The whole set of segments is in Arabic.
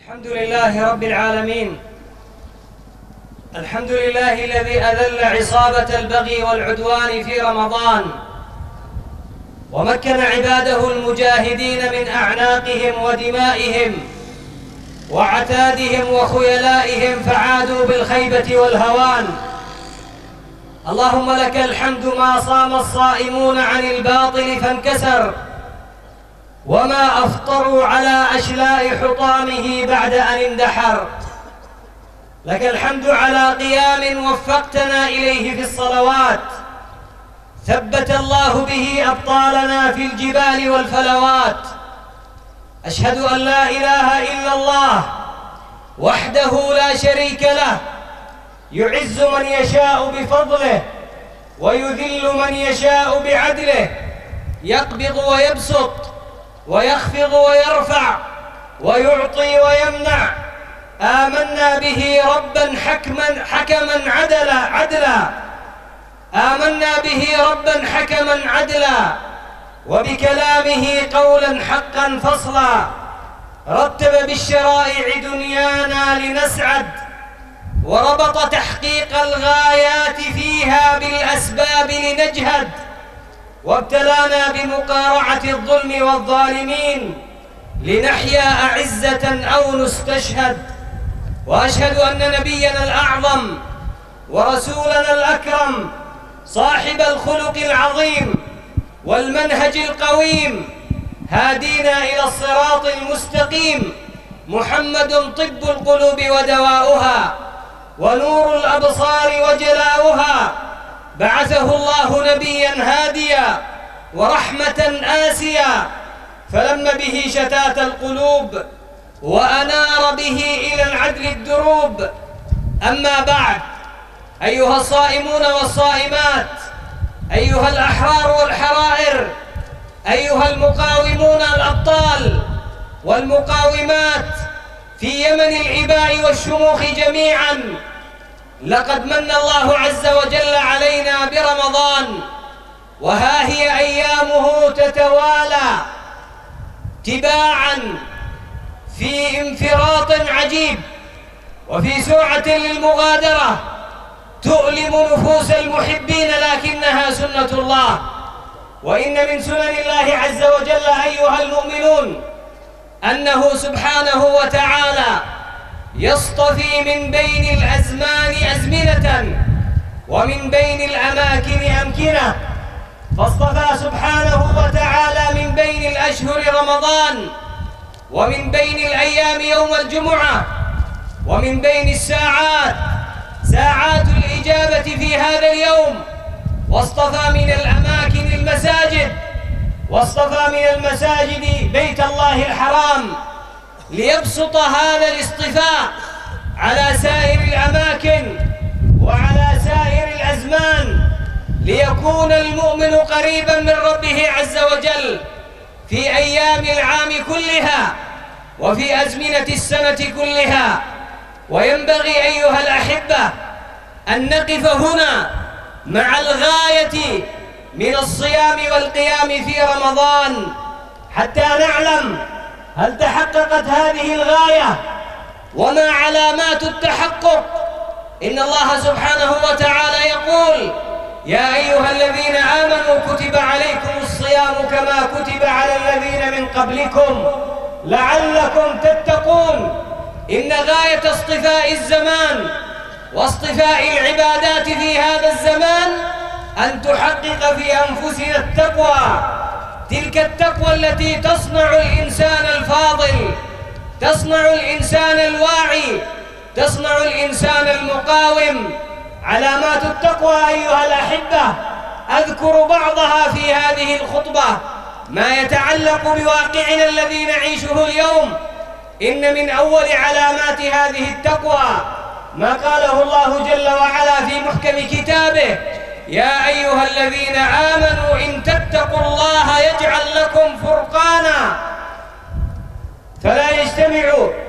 الحمد لله رب العالمين. الحمد لله الذي أذل عصابة البغي والعدوان في رمضان، ومكن عباده المجاهدين من أعناقهم ودمائهم وعتادهم وخيلائهم فعادوا بالخيبة والهوان. اللهم لك الحمد ما صام الصائمون عن الباطل فانكسر، وما أفطروا على أشلاء حطامه بعد أن اندحر. لك الحمد على قيام وفقتنا إليه في الصلوات، ثبت الله به أبطالنا في الجبال والفلوات. أشهد أن لا إله إلا الله وحده لا شريك له، يعز من يشاء بفضله ويذل من يشاء بعدله، يقبض ويبسط ويخفض ويرفع ويعطي ويمنع. آمنا به ربا حكما عدلا آمنا به ربا حكما عدلا، وبكلامه قولا حقا فصلا. رتب بالشرائع دنيانا لنسعد، وربط تحقيق الغايات فيها بالأسباب لنجهد، وابتلانا بمقارعة الظلم والظالمين لنحيا أعزة أو نستشهد. وأشهد أن نبينا الأعظم ورسولنا الأكرم صاحب الخلق العظيم والمنهج القويم هادينا إلى الصراط المستقيم، محمد طب القلوب ودواؤها ونور الأبصار وجلاؤها. بعثه الله نبيا هاديا ورحمة آسيا، فلم به شتات القلوب وأنار به إلى العدل الدروب. أما بعد، أيها الصائمون والصائمات، أيها الأحرار والحرائر، أيها المقاومون الأبطال والمقاومات في يمن العباء والشموخ جميعا، لقد من الله عز وجل علينا برمضان، وها هي أيامه تتوالى تباعا في انفراط عجيب وفي سرعة للمغادرة تؤلم نفوس المحبين، لكنها سنة الله. وإن من سنن الله عز وجل أيها المؤمنون أنه سبحانه وتعالى يصطفي من بين الأزمان أزمنة ومن بين الأماكن أمكنة. فاصطفى سبحانه وتعالى من بين الأشهر رمضان، ومن بين الأيام يوم الجمعة، ومن بين الساعات ساعات الإجابة في هذا اليوم. واصطفى من الأماكن المساجد، واصطفى من المساجد بيت الله الحرام، ليبسط هذا الاصطفاء على سائر الأماكن وعلى سائر الأزمان، ليكون المؤمن قريبا من ربه عز وجل في أيام العام كلها وفي أزمنة السنة كلها. وينبغي أيها الأحبة أن نقف هنا مع الغاية من الصيام والقيام في رمضان حتى نعلم هل تحققت هذه الغاية وما علامات التحقق. إن الله سبحانه وتعالى يقول: يا أيها الذين آمنوا كتب عليكم الصيام كما كتب على الذين من قبلكم لعلكم تتقون. إن غاية اصطفاء الزمان واصطفاء العبادات في هذا الزمان أن تحقق في أنفسنا التقوى، تلك التقوى التي تصنع الإنسان الفاضل، تصنع الإنسان الواعي، تصنع الإنسان المقاوم. علامات التقوى أيها الأحبة أذكر بعضها في هذه الخطبة، ما يتعلق بواقعنا الذي نعيشه اليوم. إن من أول علامات هذه التقوى ما قاله الله جل وعلا في محكم كتابه: يا أيها الذين آمنوا إن تتقوا الله يجعل لكم فرقانا. فلا يجتمع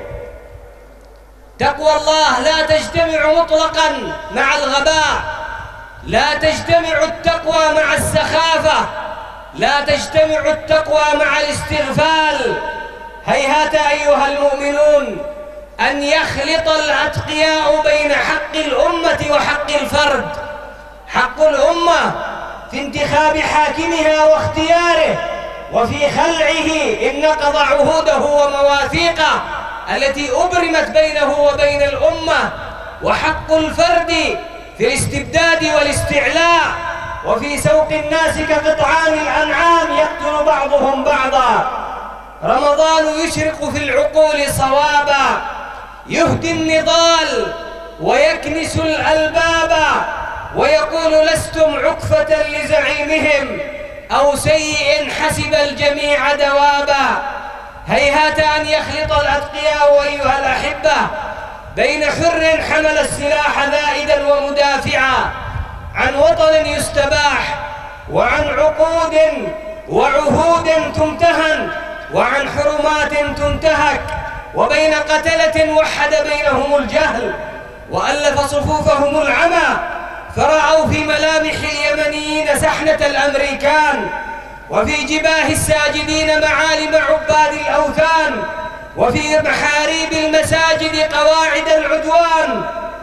تقوى الله، لا تجتمع مطلقا مع الغباء، لا تجتمع التقوى مع السخافة، لا تجتمع التقوى مع الاستغفال. هيهات أيها المؤمنون أن يخلط الأتقياء بين حق الأمة وحق الفرد. حق الأمة في انتخاب حاكمها واختياره وفي خلعه إن نقض عهوده ومواثيقه التي أبرمت بينه وبين الأمة، وحق الفرد في الاستبداد والاستعلاء وفي سوق الناس كقطعان الأنعام يقتل بعضهم بعضا. رمضان يشرق في العقول صوابا، يهدي النضال ويكنس الألباب، ويقول لستم عكفة لزعيمهم أو سيء حسب الجميع دوابا. هيهات أن يخلط الأتقياء أيها الأحبة بين حر حمل السلاح ذائدا ومدافعا عن وطن يستباح، وعن عقود وعهود تمتهن، وعن حرمات تنتهك، وبين قتلة وحد بينهم الجهل وألف صفوفهم العمى، فرأوا في ملامح اليمنيين سحنة الأمريكان، وفي جباه الساجدين معالم عباد الأوثان، وفي محاريب المساجد قواعد العدوان،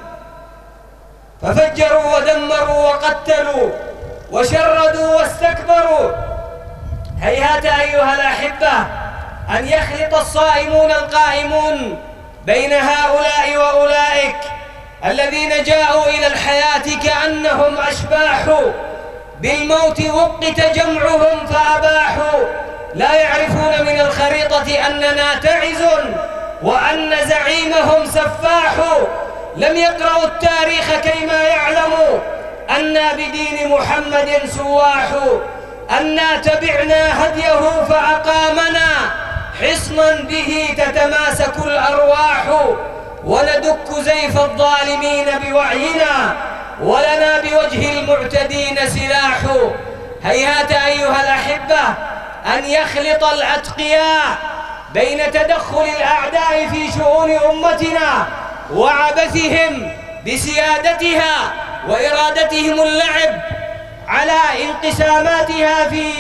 ففجروا ودمروا وقتلوا وشردوا واستكبروا. هيهات أيها الأحبة أن يخلط الصائمون القائمون بين هؤلاء وأولئك الذين جاءوا إلى الحياة كأنهم أشباح، بالموت وقت جمعهم فأباحوا، لا يعرفون من الخريطة أننا تعز وأن زعيمهم سفاح. لم يقرأوا التاريخ كيما يعلموا أنا بدين محمد سواح، أنا تبعنا هديه فأقامنا حصنا به تتماسك الأرواح، وندك زيف الظالمين بوعينا ولنا بوجه المعتدين سلاح. هيهات أيها الأحبة أن يخلط الأتقياء بين تدخل الأعداء في شؤون أمتنا وعبثهم بسيادتها وإرادتهم اللعب على انقساماتها في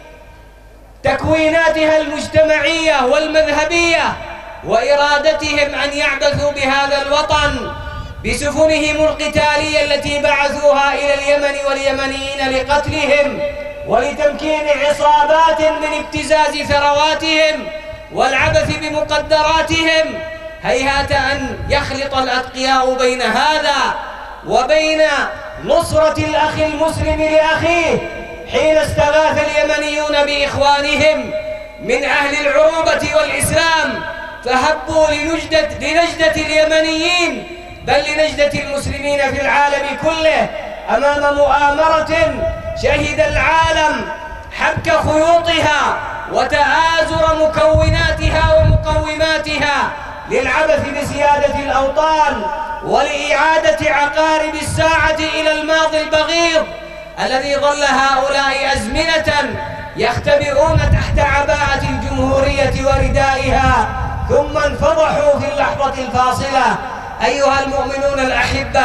تكويناتها المجتمعية والمذهبية، وإرادتهم أن يعبثوا بهذا الوطن بسفنهم القتالية التي بعثوها إلى اليمن واليمنيين لقتلهم ولتمكين عصابات من ابتزاز ثرواتهم والعبث بمقدراتهم. هيهات أن يخلط الأتقياء بين هذا وبين نصرة الأخ المسلم لأخيه حين استغاث اليمنيون بإخوانهم من أهل العروبة والإسلام، فهبوا لنجدة اليمنيين بل لنجدة المسلمين في العالم كله أمام مؤامرة شهد العالم حبك خيوطها وتآزر مكوناتها ومقوماتها للعبث بسيادة الأوطان ولإعادة عقارب الساعة إلى الماضي البغيض الذي ظل هؤلاء أزمنة يختبئون تحت عباءة الجمهورية وردائها ثم انفضحوا في اللحظة الفاصلة. أيها المؤمنون الأحبة،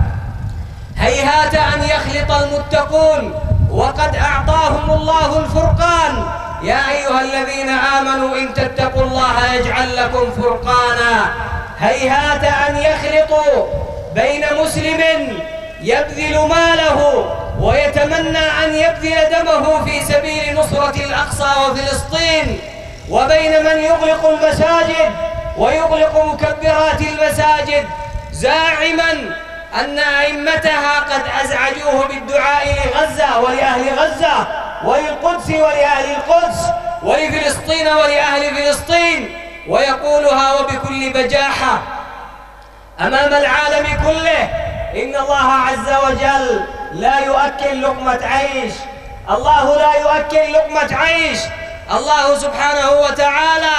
هيهات أن يخلط المتقون وقد أعطاهم الله الفرقان. يا أيها الذين آمنوا إن تتقوا الله يجعل لكم فرقانا. هيهات أن يخلطوا بين مسلم يبذل ماله ويتمنى أن يبذل دمه في سبيل نصرة الأقصى وفلسطين، وبين من يغلق المساجد ويغلق مكبرات المساجد زاعما أن أئمتها قد أزعجوه بالدعاء لغزة ولأهل غزة وللقدس ولأهل القدس ولفلسطين ولأهل فلسطين، ويقولها وبكل بجاحة أمام العالم كله إن الله عز وجل لا يؤكل لقمة عيش. الله لا يؤكل لقمة عيش. الله سبحانه وتعالى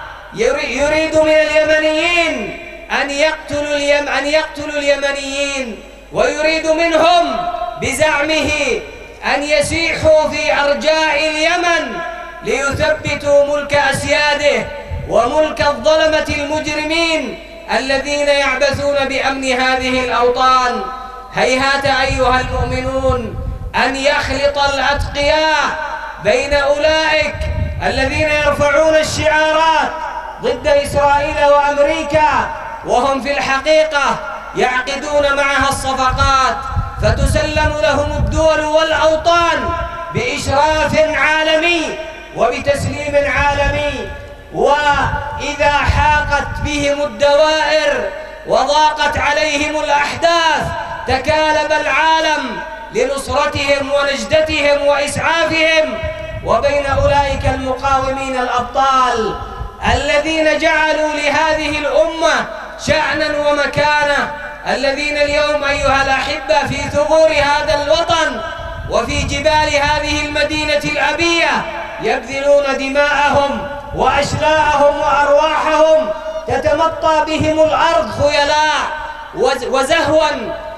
يريد من اليمنيين أن يقتلوا اليمنيين، ويريد منهم بزعمه أن يسيحوا في أرجاء اليمن ليثبتوا ملك أسياده وملك الظلمة المجرمين الذين يعبثون بأمن هذه الأوطان. هيهات أيها المؤمنون أن يخلط الأتقياء بين أولئك الذين يرفعون الشعارات ضد إسرائيل وأمريكا، وهم في الحقيقة يعقدون معها الصفقات، فتسلم لهم الدول والأوطان بإشراف عالمي وبتسليم عالمي. وإذا حاقت بهم الدوائر وضاقت عليهم الأحداث تكالب العالم لنصرتهم ونجدتهم وإسعافهم. وبين أولئك المقاومين الأبطال الذين جعلوا لهذه الأمة شأنا ومكانة، الذين اليوم أيها الأحبة في ثغور هذا الوطن وفي جبال هذه المدينة الأبية يبذلون دماءهم وأشلاءهم وأرواحهم، تتمطى بهم الأرض خيلاء وزهوا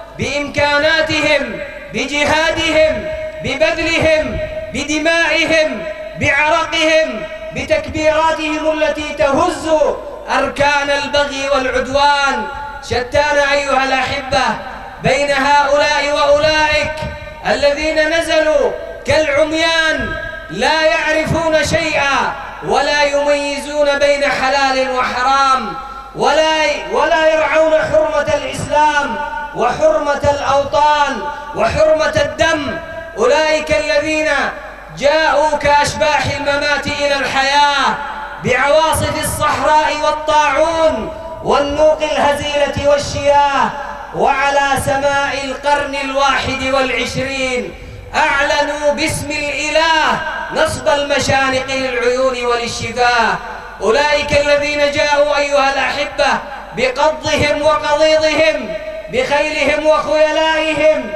بإمكاناتهم، بجهادهم، ببذلهم، بدمائهم، بعرقهم، بتكبيراتهم التي تهز أركان البغي والعدوان. شتان أيها الأحبة بين هؤلاء وأولئك الذين نزلوا كالعميان لا يعرفون شيئا ولا يميزون بين حلال وحرام، ولا يرعون حرمة الإسلام وحرمة الأوطان وحرمة الدم. أولئك الذين جاءوا كأشباح الممات إلى الحياة بعواصف الصحراء والطاعون والنوق الهزيلة والشياه، وعلى سماء القرن 21 أعلنوا باسم الإله نصب المشانق للعيون وللشفاه. أولئك الذين جاءوا أيها الأحبة بقضهم وقضيضهم، بخيلهم وخيلائهم،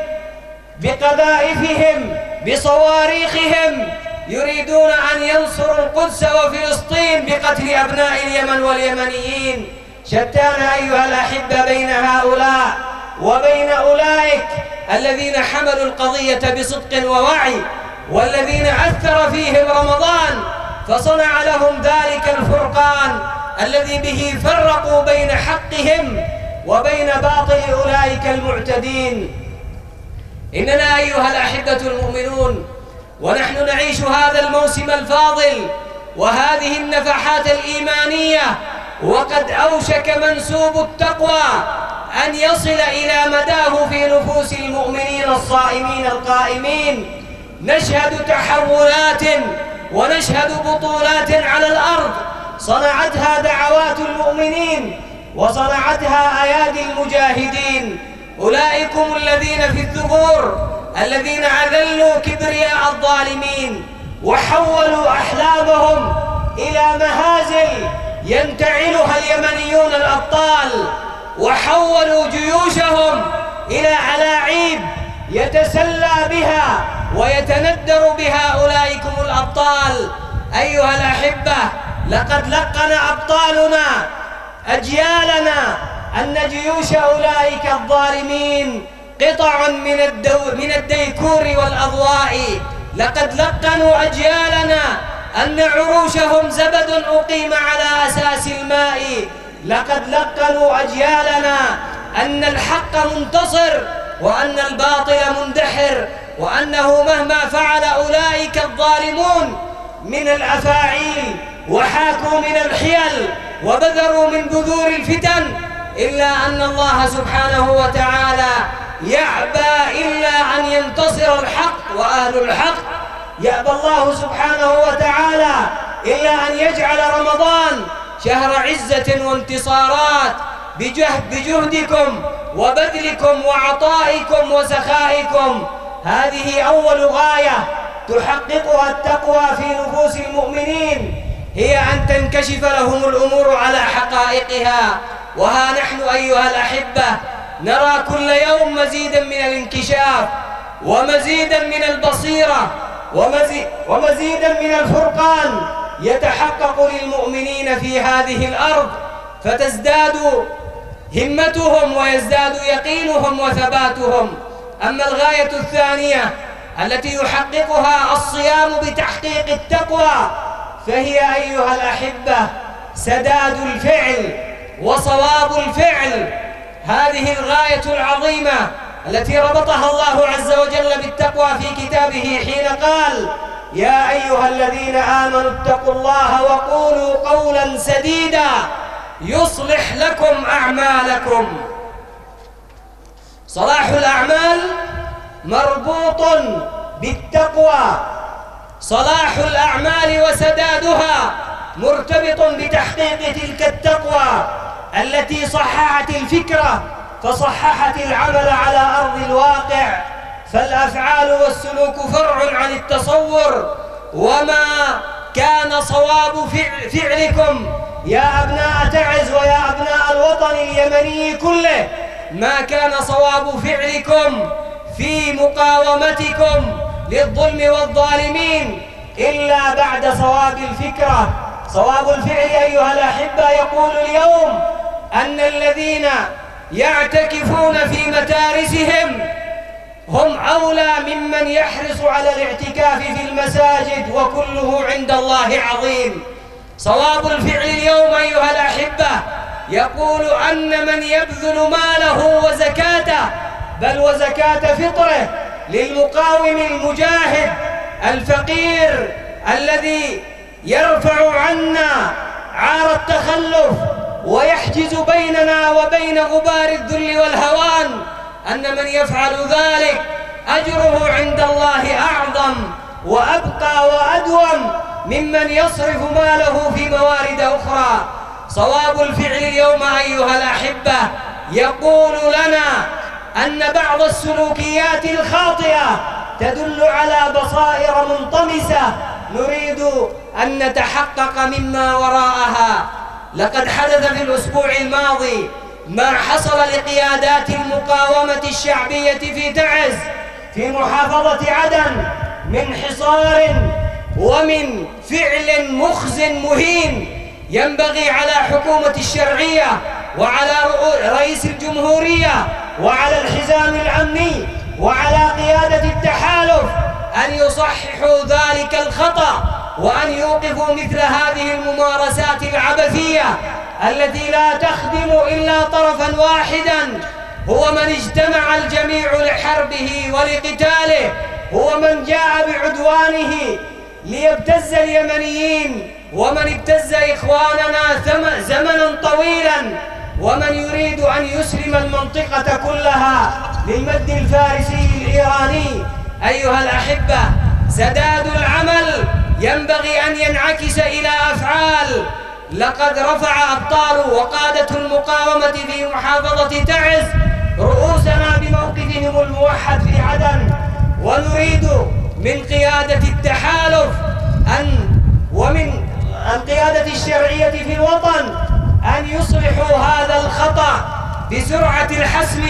بقذائفهم، بصواريخهم، يريدون أن ينصروا القدس وفلسطين بقتل أبناء اليمن واليمنيين. شتان أيها الأحبة بين هؤلاء وبين أولئك الذين حملوا القضية بصدق ووعي، والذين أثر فيهم رمضان فصنع لهم ذلك الفرقان الذي به فرقوا بين حقهم وبين باطل أولئك المعتدين. إننا أيها الأحبة المؤمنون ونحن نعيش هذا الموسم الفاضل وهذه النفحات الإيمانية، وقد أوشك منسوب التقوى أن يصل إلى مداه في نفوس المؤمنين الصائمين القائمين. نشهد تحولات ونشهد بطولات على الأرض صنعتها دعوات المؤمنين وصنعتها أيادي المجاهدين. أولئكم الذين في الثغور الذين أذلوا كبرياء الظالمين وحولوا أحلامهم إلى مهازل ينتعلها اليمنيون الأبطال، وحولوا جيوشهم إلى ألاعيب يتسلى بها ويتندر بها أولئكم الأبطال. أيها الأحبة، لقد لقن أبطالنا أجيالنا أن جيوش أولئك الظالمين قطع من الديكور والأضواء. لقد لقنوا أجيالنا أن عروشهم زبد أقيم على أساس الماء. لقد لقنوا أجيالنا أن الحق منتصر وأن الباطل مندحر، وأنه مهما فعل أولئك الظالمون من الأفاعيل وحاكوا من الحيل وبذروا من بذور الفتن، إلا أن الله سبحانه وتعالى يأبى إلا أن ينتصر الحق وأهل الحق. يأبى الله سبحانه وتعالى إلا أن يجعل رمضان شهر عزة وانتصارات بجهدكم وبذلكم وعطائكم وسخائكم. هذه أول غاية تحققها التقوى في نفوس المؤمنين، هي أن تنكشف لهم الأمور على حقائقها. وها نحن أيها الأحبة نرى كل يوم مزيدا من الانكشاف ومزيدا من البصيرة ومزيدا من الفرقان يتحقق للمؤمنين في هذه الأرض، فتزداد همتهم ويزداد يقينهم وثباتهم. أما الغاية الثانية التي يحققها الصيام بتحقيق التقوى فهي أيها الأحبة سداد الفعل وصواب الفعل. هذه الغاية العظيمة التي ربطها الله عز وجل بالتقوى في كتابه حين قال: يا أيها الذين آمنوا اتقوا الله وقولوا قولا سديدا يصلح لكم أعمالكم. صلاح الأعمال مربوط بالتقوى، صلاح الأعمال وسدادها مرتبط بتحقيق تلك التقوى التي صححت الفكرة فصححت العمل على أرض الواقع. فالأفعال والسلوك فرع عن التصور، وما كان صواب فعلكم يا أبناء تعز ويا أبناء الوطن اليمني كله، ما كان صواب فعلكم في مقاومتكم للظلم والظالمين إلا بعد صواب الفكرة. صواب الفعل أيها الأحبة يقول اليوم أن الذين يعتكفون في متارسهم هم أولى ممن يحرص على الاعتكاف في المساجد، وكله عند الله عظيم. صواب الفعل اليوم أيها الأحبة يقول أن من يبذل ماله وزكاته بل وزكاة فطره للمقاوم المجاهد الفقير الذي يرفع عنا عار التخلف ويحجز بيننا وبين غبار الذل والهوان، أن من يفعل ذلك أجره عند الله أعظم وأبقى وأدوم ممن يصرف ماله في موارد أخرى. صواب الفعل اليوم أيها الأحبة يقول لنا أن بعض السلوكيات الخاطئة تدل على بصائر منطمسة نريد أن نتحقق مما وراءها. لقد حدث في الأسبوع الماضي ما حصل لقيادات المقاومة الشعبية في تعز في محافظة عدن من حصار ومن فعل مخز مهين. ينبغي على حكومة الشرعية وعلى رئيس الجمهورية وعلى الحزام الأمني وعلى قيادة التحالف أن يصححوا ذلك الخطأ وأن يوقفوا مثل هذه الممارسات العبثية التي لا تخدم إلا طرفا واحدا، هو من اجتمع الجميع لحربه ولقتاله، هو من جاء بعدوانه ليبتز اليمنيين ومن ابتز إخواننا زمنا طويلا، ومن يريد أن يسلم المنطقة كلها للمد الفارسي الإيراني. أيها الأحبة سداد العمل ينبغي أن ينعكس إلى أفعال. لقد رفع أبطال وقادة المقاومة في محافظة تعز رؤوسنا بموقفهم الموحد في عدن، ونريد من قيادة التحالف ومن القيادة الشرعية في الوطن أن يصلحوا هذا الخطأ بسرعة الحسم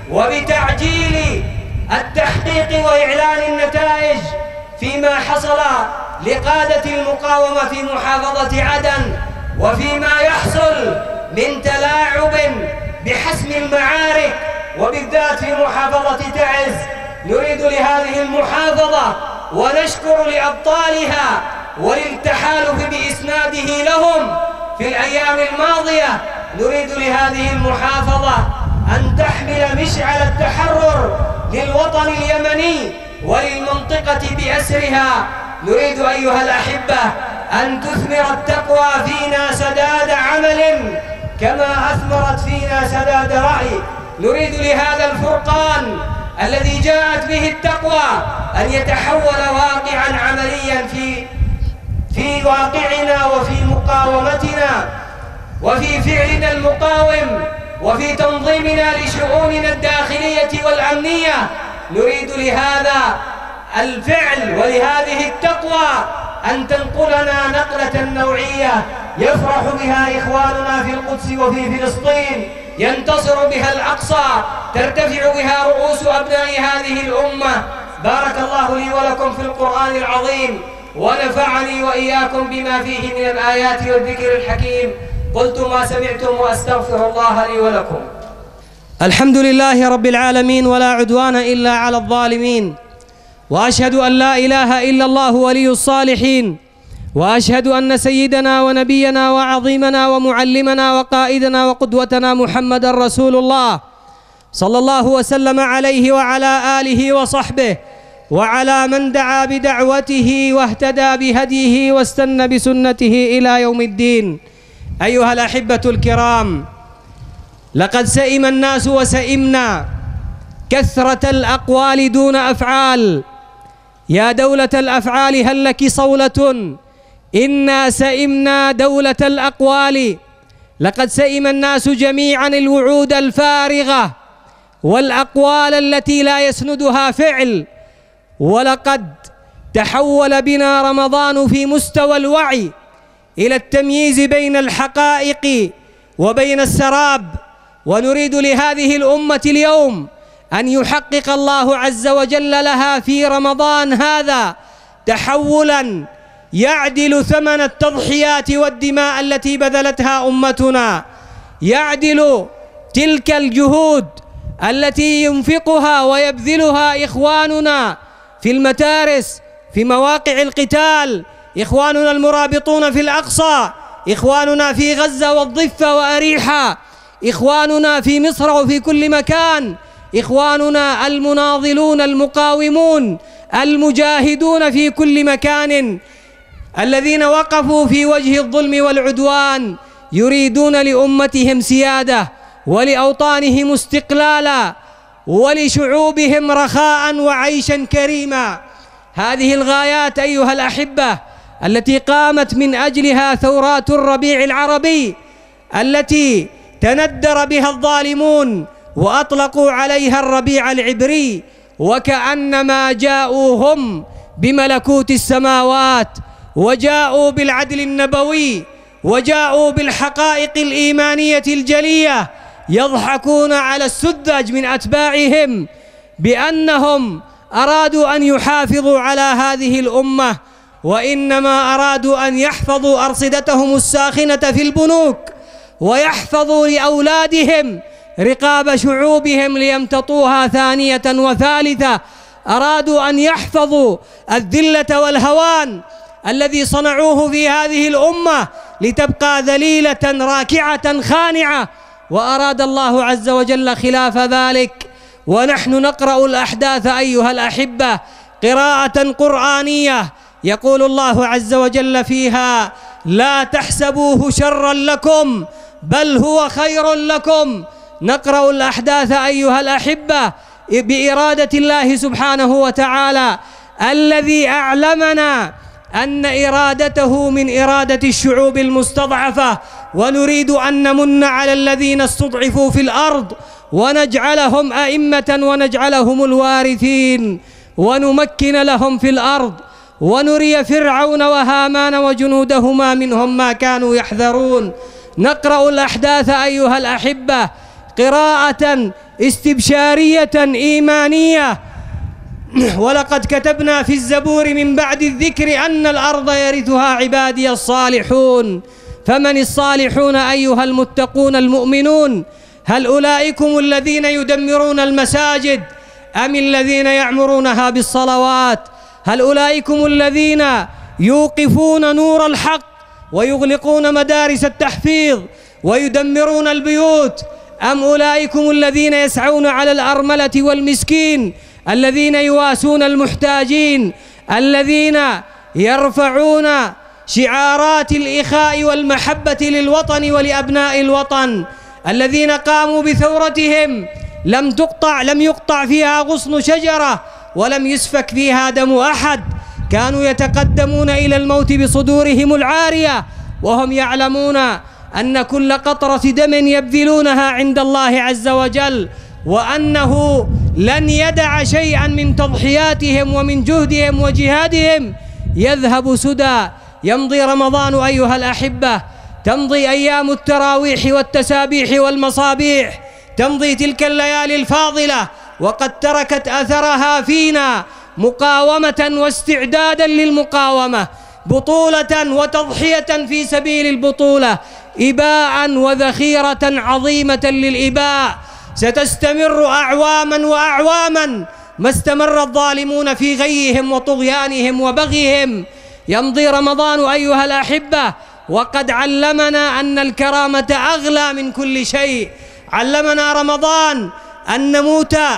وبتعجيل التحقيق وإعلان النتائج فيما حصل لقادة المقاومة في محافظة عدن، وفيما يحصل من تلاعب بحسم المعارك وبالذات في محافظة تعز. نريد لهذه المحافظة ونشكر لأبطالها وللتحالف بإسناده لهم في الأيام الماضية. نريد لهذه المحافظة أن تحمل مشعل التحرر للوطن اليمني وللمنطقة بأسرها. نريد أيها الأحبة أن تثمر التقوى فينا سداد عمل كما أثمرت فينا سداد رأي. نريد لهذا الفرقان الذي جاءت به التقوى أن يتحول واقعا عمليا في واقعنا وفي مقاومتنا وفي فعلنا المقاوم وفي تنظيمنا لشؤوننا الداخلية والأمنية. نريد لهذا الفعل ولهذه التقوى أن تنقلنا نقلة نوعية يفرح بها إخواننا في القدس وفي فلسطين، ينتصر بها الأقصى، ترتفع بها رؤوس أبناء هذه الأمة. بارك الله لي ولكم في القرآن العظيم، ونفعني وإياكم بما فيه من الآيات والذكر الحكيم. قلت ما سمعتم وأستغفر الله لي ولكم. الحمد لله رب العالمين، ولا عدوان إلا على الظالمين، وأشهد أن لا إله إلا الله ولي الصالحين، وأشهد أن سيدنا ونبينا وعظيمنا ومعلمنا وقائدنا وقدوتنا محمد رسول الله صلى الله وسلم عليه وعلى آله وصحبه وعلى من دعا بدعوته واهتدى بهديه واستنى بسنته إلى يوم الدين. أيها الأحبة الكرام، لقد سئم الناس وسئمنا كثرة الأقوال دون أفعال. يا دولة الأفعال هل لك صولة؟ إنا سئمنا دولة الأقوال. لقد سئم الناس جميعا الوعود الفارغة والأقوال التي لا يسندها فعل. ولقد تحول بنا رمضان في مستوى الوعي إلى التمييز بين الحقائق وبين السراب. ونريد لهذه الأمة اليوم أن يحقق الله عز وجل لها في رمضان هذا تحولا يعدل ثمن التضحيات والدماء التي بذلتها أمتنا، يعدل تلك الجهود التي ينفقها ويبذلها إخواننا في المتارس، في مواقع القتال، إخواننا المرابطون في الأقصى، إخواننا في غزة والضفة وأريحة، إخواننا في مصر وفي كل مكان، إخواننا المناضلون المقاومون المجاهدون في كل مكان، الذين وقفوا في وجه الظلم والعدوان، يريدون لأمتهم سيادة ولأوطانهم استقلالا ولشعوبهم رخاء وعيشا كريما. هذه الغايات أيها الأحبة التي قامت من أجلها ثورات الربيع العربي، التي تندر بها الظالمون وأطلقوا عليها الربيع العبري، وكأنما جاءوا هم بملكوت السماوات، وجاءوا بالعدل النبوي، وجاءوا بالحقائق الإيمانية الجلية، يضحكون على السذج من أتباعهم بأنهم أرادوا أن يحافظوا على هذه الأمة، وإنما أرادوا أن يحفظوا أرصدتهم الساخنة في البنوك، ويحفظوا لأولادهم رقاب شعوبهم ليمتطوها ثانية وثالثة. أرادوا أن يحفظوا الذلة والهوان الذي صنعوه في هذه الأمة لتبقى ذليلة راكعة خانعة، وأراد الله عز وجل خلاف ذلك. ونحن نقرأ الأحداث أيها الأحبة قراءة قرآنية، يقول الله عز وجل فيها: لا تحسبوه شرا لكم بل هو خير لكم. نقرأ الأحداث أيها الأحبة بإرادة الله سبحانه وتعالى، الذي أعلمنا أن إرادته من إرادة الشعوب المستضعفة، ونريد أن نمن على الذين استضعفوا في الأرض ونجعلهم أئمة ونجعلهم الوارثين، ونمكن لهم في الأرض، ونري فرعون وهامان وجنودهما منهم ما كانوا يحذرون. نقرأ الأحداث أيها الأحبة قراءة استبشارية إيمانية. ولقد كتبنا في الزبور من بعد الذكر أن الأرض يرثها عبادي الصالحون. فمن الصالحون أيها المتقون المؤمنون؟ هل أولئكم الذين يدمرون المساجد أم الذين يعمرونها بالصلوات؟ هل أولئكم الذين يوقفون نور الحق ويغلقون مدارس التحفيظ ويدمرون البيوت، أم أولئكم الذين يسعون على الأرملة والمسكين، الذين يواسون المحتاجين، الذين يرفعون شعارات الإخاء والمحبة للوطن ولأبناء الوطن، الذين قاموا بثورتهم لم يقطع فيها غصن شجرة ولم يسفك فيها دم أحد، كانوا يتقدمون إلى الموت بصدورهم العارية وهم يعلمون أن كل قطرة دم يبذلونها عند الله عز وجل، وأنه لن يدع شيئا من تضحياتهم ومن جهدهم وجهادهم يذهب سدى. يمضي رمضان أيها الأحبة، تمضي أيام التراويح والتسابيح والمصابيح، تمضي تلك الليالي الفاضلة وقد تركت أثرها فينا مقاومة واستعدادا للمقاومة، بطولة وتضحية في سبيل البطولة، إباء وذخيرة عظيمة للإباء ستستمر أعواما وأعواما ما استمر الظالمون في غيهم وطغيانهم وبغيهم. يمضي رمضان أيها الأحبة وقد علمنا أن الكرامة أغلى من كل شيء. علمنا رمضان أن نموت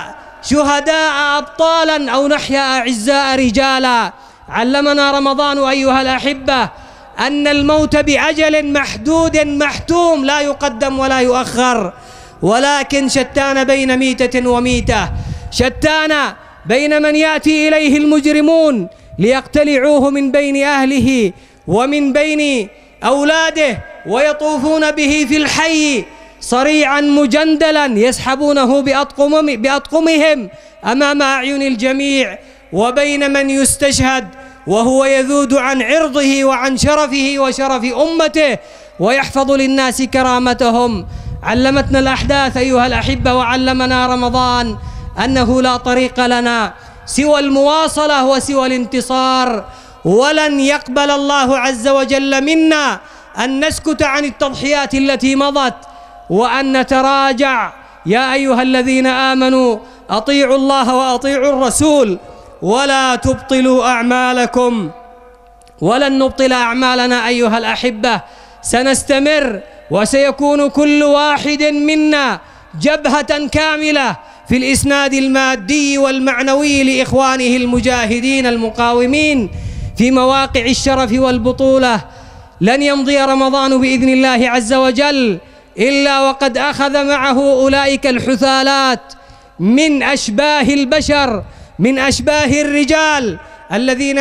شهداء أبطالا أو نحيا أعزاء رجالا. علمنا رمضان أيها الأحبة أن الموت بأجل محدود محتوم لا يقدم ولا يؤخر، ولكن شتان بين ميتة وميتة، شتان بين من يأتي إليه المجرمون ليقتلعوه من بين أهله ومن بين أولاده ويطوفون به في الحي صريعا مجندلا يسحبونه بأطقمهم أمام أعين الجميع، وبين من يستشهد وهو يذود عن عرضه وعن شرفه وشرف أمته ويحفظ للناس كرامتهم. علمتنا الأحداث أيها الأحبة وعلمنا رمضان أنه لا طريق لنا سوى المواصلة وسوى الانتصار، ولن يقبل الله عز وجل منا أن نسكت عن التضحيات التي مضت وأن نتراجع. يا أيها الذين آمنوا أطيعوا الله وأطيعوا الرسول ولا تبطلوا أعمالكم. ولن نبطل أعمالنا أيها الأحبة، سنستمر وسيكون كل واحد منا جبهة كاملة في الإسناد المادي والمعنوي لإخوانه المجاهدين المقاومين في مواقع الشرف والبطولة. لن يمضي رمضان بإذن الله عز وجل إلا وقد أخذ معه أولئك الحثالات من أشباه البشر، من أشباه الرجال الذين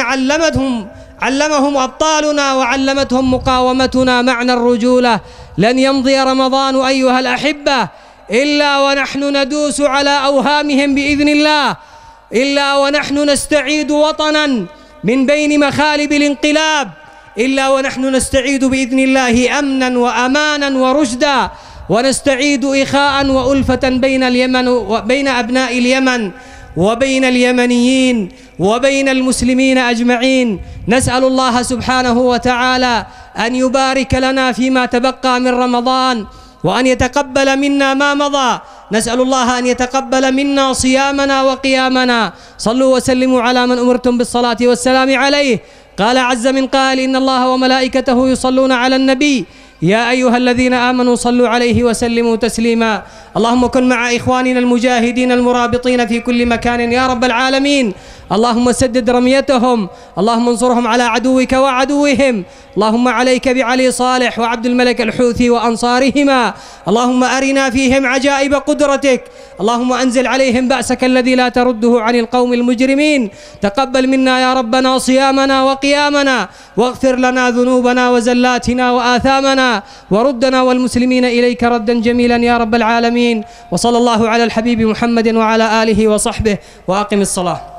علمهم أبطالنا وعلمتهم مقاومتنا معنى الرجولة. لن يمضي رمضان أيها الأحبة إلا ونحن ندوس على أوهامهم بإذن الله، إلا ونحن نستعيد وطنا من بين مخالب الانقلاب، إلا ونحن نستعيد بإذن الله أمنا وأمانا ورشدا، ونستعيد إخاء وألفة بين أبناء اليمن وبين اليمنيين وبين المسلمين أجمعين. نسأل الله سبحانه وتعالى أن يبارك لنا فيما تبقى من رمضان وأن يتقبل منا ما مضى. نسأل الله أن يتقبل منا صيامنا وقيامنا. صلوا وسلموا على من أمرتم بالصلاة والسلام عليه. قال عز من قائل: إن الله وملائكته يصلون على النبي يا أيها الذين آمنوا صلوا عليه وسلموا تسليما. اللهم كن مع إخواننا المجاهدين المرابطين في كل مكان يا رب العالمين. اللهم سدد رميتهم، اللهم انصرهم على عدوك وعدوهم. اللهم عليك بعلي صالح وعبد الملك الحوثي وأنصارهما. اللهم أرنا فيهم عجائب قدرتك. اللهم أنزل عليهم بأسك الذي لا ترده عن القوم المجرمين. تقبل منا يا ربنا صيامنا وقيامنا، واغفر لنا ذنوبنا وزلاتنا وآثامنا، وردنا والمسلمين إليك ردا جميلا يا رب العالمين. وصلى الله على الحبيب محمد وعلى آله وصحبه، وأقم الصلاة.